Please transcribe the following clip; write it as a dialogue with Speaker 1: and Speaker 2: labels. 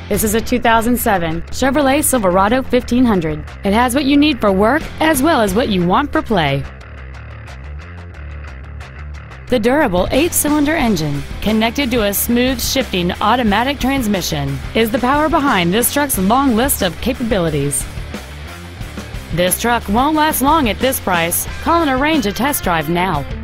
Speaker 1: This is a 2007 Chevrolet Silverado 1500. It has what you need for work as well as what you want for play. The durable 8-cylinder engine, connected to a smooth shifting automatic transmission, is the power behind this truck's long list of capabilities. This truck won't last long at this price. Call and arrange a test drive now.